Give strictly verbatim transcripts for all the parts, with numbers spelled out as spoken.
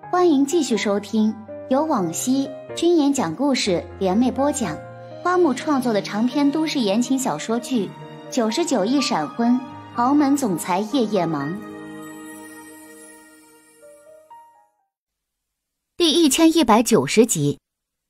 欢迎继续收听由往昔君言讲故事联袂播讲，花木创作的长篇都市言情小说剧《九十九亿闪婚豪门总裁夜夜忙》第一千一百九十集。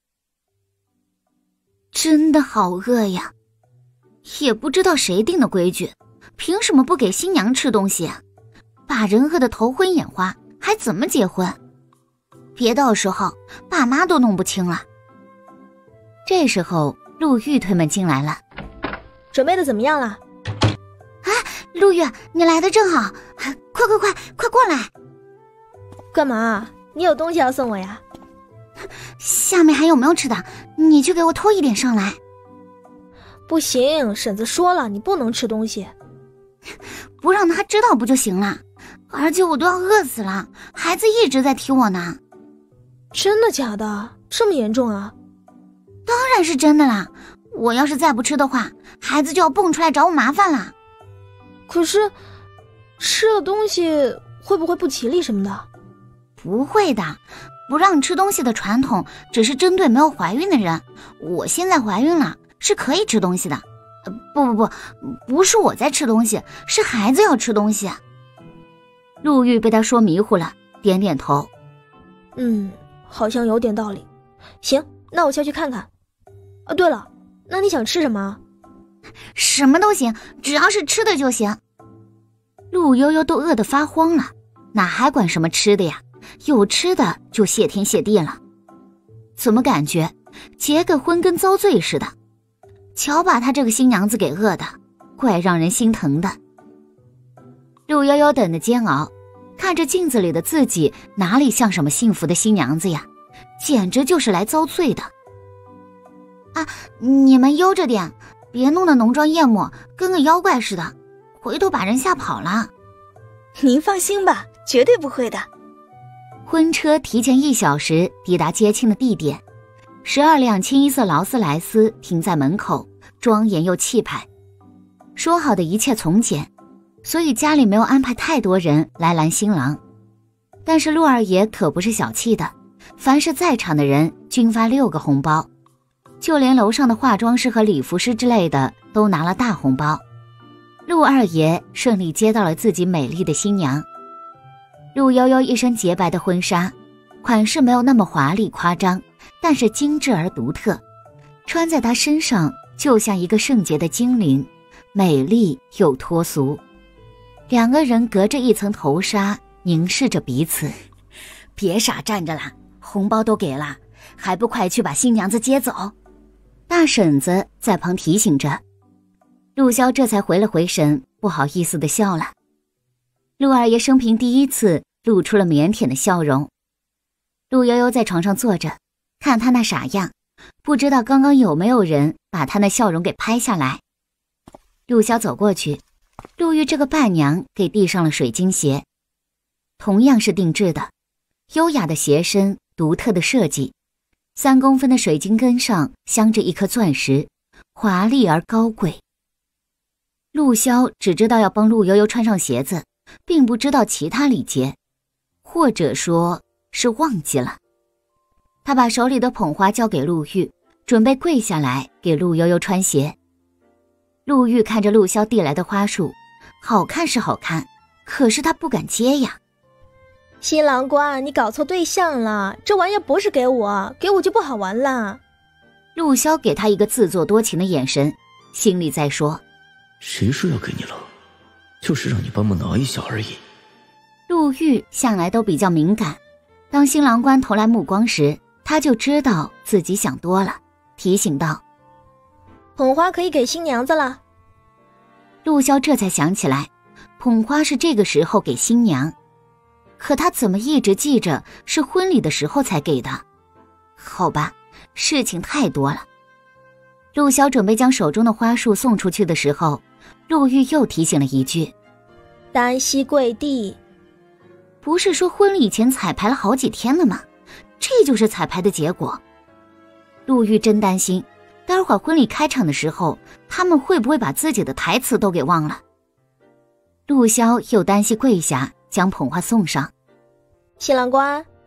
真的好饿呀，也不知道谁定的规矩，凭什么不给新娘吃东西啊？把人饿得头昏眼花，还怎么结婚？别到时候爸妈都弄不清了。这时候陆玉推门进来了。 准备的怎么样了？ 啊，陆玉，你来的正好，快快快快过来。 干嘛？你有东西要送我呀？ 下面还有没有吃的？你去给我拖一点上来。 不行，婶子说了，你不能吃东西。 不让他知道不就行了？而且我都要饿死了，孩子一直在踢我呢。 真的假的？这么严重啊？ 当然是真的啦，我要是再不吃的话，孩子就要蹦出来找我麻烦了。 可是吃了东西会不会不吉利什么的？ 不会的，不让吃东西的传统只是针对没有怀孕的人，我现在怀孕了，是可以吃东西的。呃、不不不，不是我在吃东西，是孩子要吃东西。陆玉被他说迷糊了，点点头。 嗯，好像有点道理。行，那我下去看看。啊，对了，那你想吃什么？ 什么都行，只要是吃的就行。陆悠悠都饿得发慌了，哪还管什么吃的呀？有吃的就谢天谢地了。怎么感觉结个婚跟遭罪似的？瞧把她这个新娘子给饿的，怪让人心疼的。陆悠悠等得煎熬，看着镜子里的自己，哪里像什么幸福的新娘子呀，简直就是来遭罪的。啊，你们悠着点，别弄得浓妆艳抹，跟个妖怪似的，回头把人吓跑了。 您放心吧，绝对不会的。 婚车提前一小时抵达接亲的地点，十二辆清一色劳斯莱斯停在门口，庄严又气派。说好的一切从简，所以家里没有安排太多人来拦新郎。但是陆二爷可不是小气的，凡是在场的人均发六个红包，就连楼上的化妆师和礼服师之类的都拿了大红包。陆二爷顺利接到了自己美丽的新娘。陆悠悠一身洁白的婚纱，款式没有那么华丽夸张，但是精致而独特，穿在她身上就像一个圣洁的精灵，美丽又脱俗。两个人隔着一层头纱凝视着彼此。别傻站着了，红包都给了，还不快去把新娘子接走？大婶子在旁提醒着。陆潇这才回了回神，不好意思地笑了。陆二爷生平第一次露出了腼腆的笑容。陆悠悠在床上坐着，看他那傻样，不知道刚刚有没有人把他那笑容给拍下来。陆潇走过去，陆玉这个伴娘给递上了水晶鞋，同样是定制的，优雅的鞋身，独特的设计，三公分的水晶跟上镶着一颗钻石，华丽而高贵。陆潇只知道要帮陆悠悠穿上鞋子，并不知道其他礼节，或者说是忘记了。他把手里的捧花交给陆玉，准备跪下来给陆悠悠穿鞋。陆玉看着陆潇递来的花束，好看是好看，可是他不敢接呀。 新郎官，你搞错对象了，这玩意不是给我，给我就不好玩了。 陆潇给他一个自作多情的眼神，心里在说， 谁说要给你了，就是让你帮忙拿一下而已。 陆玉向来都比较敏感，当新郎官投来目光时，他就知道自己想多了，提醒道， 捧花可以给新娘子了。 陆潇这才想起来，捧花是这个时候给新娘，可他怎么一直记着是婚礼的时候才给的？好吧，事情太多了。陆潇准备将手中的花束送出去的时候，陆玉又提醒了一句， 单膝跪地。 不是说婚礼前彩排了好几天了吗？这就是彩排的结果。陆玉真担心待会儿婚礼开场的时候，他们会不会把自己的台词都给忘了。陆潇又单膝跪下将捧花送上。 新郎官，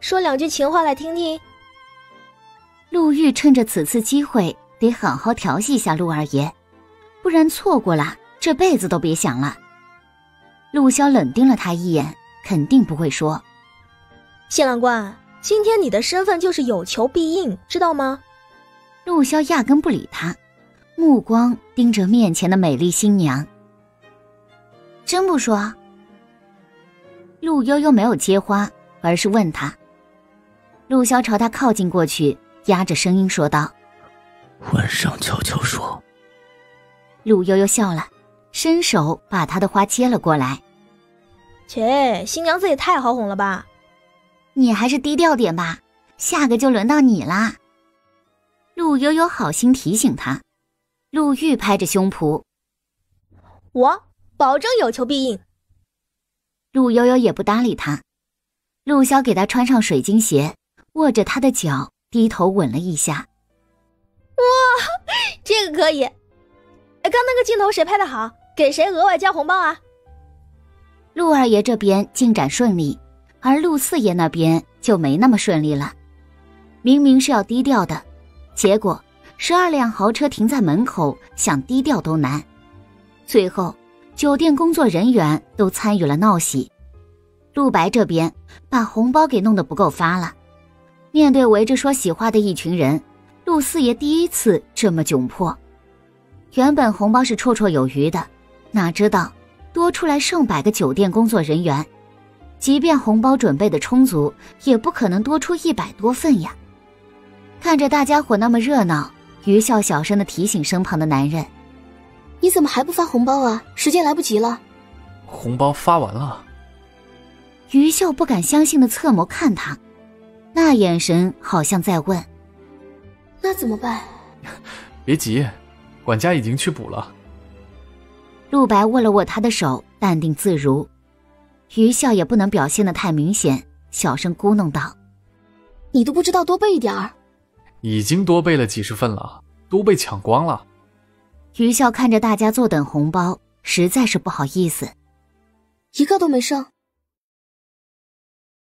说两句情话来听听。 陆玉趁着此次机会得好好调戏一下陆二爷，不然错过了这辈子都别想了。陆萧冷盯了他一眼，肯定不会说。 谢郎官，今天你的身份就是有求必应，知道吗？ 陆萧压根不理他，目光盯着面前的美丽新娘。真不说？陆悠悠没有接话，而是问他。陆萧朝他靠近过去，压着声音说道： 晚上悄悄说。 陆悠悠笑了，伸手把他的花接了过来。 切，新娘子也太好哄了吧。 你还是低调点吧，下个就轮到你啦。陆悠悠好心提醒他。陆玉拍着胸脯， 我保证有求必应。 陆悠悠也不搭理他。陆萧给他穿上水晶鞋，握着他的脚，低头吻了一下。 哇，这个可以。哎，刚那个镜头谁拍的好？给谁额外加红包啊？ 陆二爷这边进展顺利，而陆四爷那边就没那么顺利了。明明是要低调的，结果十二辆豪车停在门口，想低调都难。最后酒店工作人员都参与了闹喜。陆白这边把红包给弄得不够发了。面对围着说喜话的一群人，陆四爷第一次这么窘迫。原本红包是绰绰有余的，哪知道多出来上百个酒店工作人员，即便红包准备的充足，也不可能多出一百多份呀。看着大家伙那么热闹，于笑小声地提醒身旁的男人： 你怎么还不发红包啊？时间来不及了。 红包发完了。 于笑不敢相信地侧眸看他，那眼神好像在问： 那怎么办？ 别急，管家已经去补了。 陆白握了握他的手，淡定自如。于笑也不能表现得太明显，小声咕哝道： 你都不知道多备一点儿。 已经多备了几十份了，都被抢光了。 于笑看着大家坐等红包，实在是不好意思。 一个都没剩。